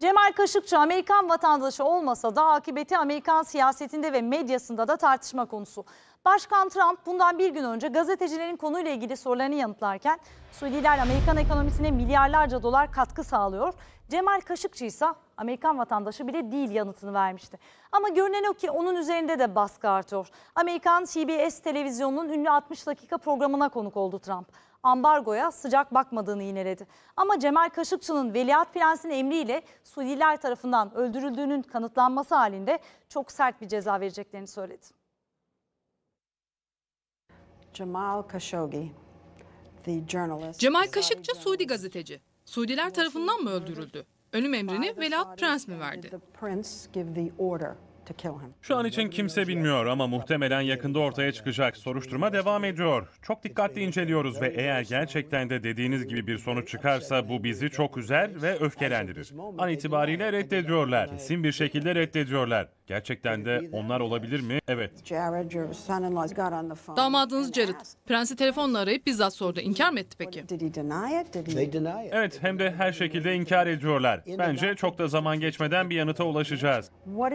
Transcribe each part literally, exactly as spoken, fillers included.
Cemal Kaşıkçı Amerikan vatandaşı olmasa da akıbeti Amerikan siyasetinde ve medyasında da tartışma konusu. Başkan Trump bundan bir gün önce gazetecilerin konuyla ilgili sorularını yanıtlarken Suudiler Amerikan ekonomisine milyarlarca dolar katkı sağlıyor. Cemal Kaşıkçı ise Amerikan vatandaşı bile değil yanıtını vermişti. Ama görünen o ki onun üzerinde de baskı artıyor. Amerikan C B S televizyonunun ünlü altmış dakika programına konuk oldu Trump. Ambargoya sıcak bakmadığını yineledi. Ama Cemal Kaşıkçı'nın Veliaht Prens'in emriyle Suudiler tarafından öldürüldüğünün kanıtlanması halinde çok sert bir ceza vereceklerini söyledi. Cemal Khashoggi, the journalist. Cemal Kaşıkçı Suudi gazeteci. Suudiler tarafından mı öldürüldü? Ölüm emrini Veliaht Prens mi verdi? Şu an için kimse bilmiyor ama muhtemelen yakında ortaya çıkacak. Soruşturma devam ediyor. Çok dikkatli inceliyoruz ve eğer gerçekten de dediğiniz gibi bir sonuç çıkarsa bu bizi çok üzer ve öfkelendirir. An itibariyle reddediyorlar. Kesin bir şekilde reddediyorlar. Gerçekten de onlar olabilir mi? Evet. Damadınız Jared, Prensi telefonla arayıp bizzat sordu. İnkar mı etti peki? Evet, hem de her şekilde inkar ediyorlar. Bence çok da zaman geçmeden bir yanıta ulaşacağız.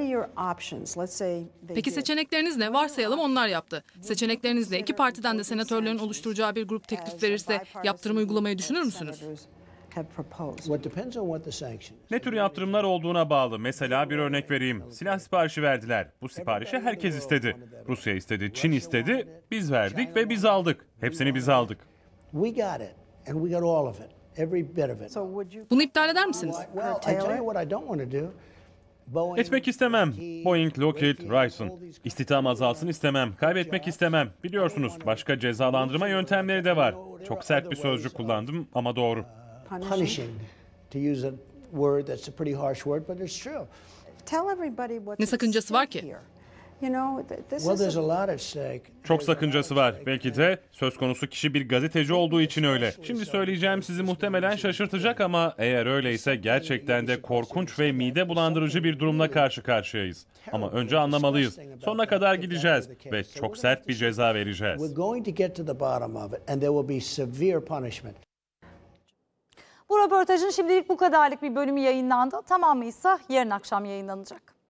Peki seçenekleriniz ne? Varsayalım onlar yaptı. Seçeneklerinizle iki partiden de senatörlerin oluşturacağı bir grup teklif verirse yaptırım uygulamayı düşünür müsünüz? Ne tür yaptırımlar olduğuna bağlı. Mesela bir örnek vereyim. Silah siparişi verdiler. Bu siparişi herkes istedi. Rusya istedi, Çin istedi, biz verdik ve biz aldık. Hepsini biz aldık. Bunu iptal eder misiniz? Etmek istemem. Boeing, Lockheed, Raytheon. İstihdam azalsın istemem. Kaybetmek istemem. Biliyorsunuz başka cezalandırma yöntemleri de var. Çok sert bir sözcük kullandım ama doğru. Ne sakıncası var ki? Çok sakıncası var. Belki de söz konusu kişi bir gazeteci olduğu için öyle. Şimdi söyleyeceğim sizi muhtemelen şaşırtacak ama eğer öyleyse gerçekten de korkunç ve mide bulandırıcı bir durumla karşı karşıyayız. Ama önce anlamalıyız. Sonuna kadar gideceğiz ve çok sert bir ceza vereceğiz. Bu röportajın şimdilik bu kadarlık bir bölümü yayınlandı. Tamamı ise yarın akşam yayınlanacak.